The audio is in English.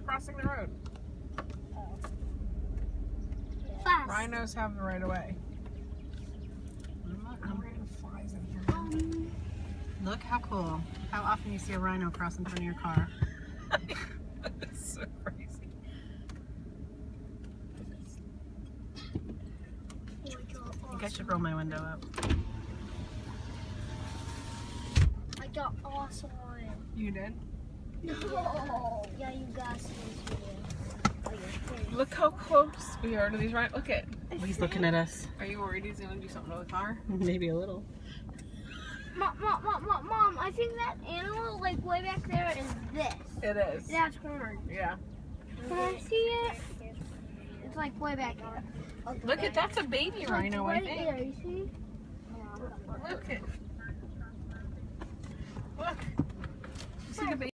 crossing the road. Fast. Rhinos have the right of way. I'm getting flies in here. Look how cool. How often you see a rhino cross in front of your car. It's so crazy. I think I should roll my window up. I got awesome on it. You did? No. Yeah, you guys see this video. Look how close we are to these rhinos. Look at. He's looking at us. Are you worried he's gonna do something to the car? Maybe a little. Mom, I think that animal, like, way back there is this. It is. That's horn. Yeah. Can I see it? It's like way back there. Look at that's a baby It's rhino, like I right think. there, you see? Look at. Look. See the baby.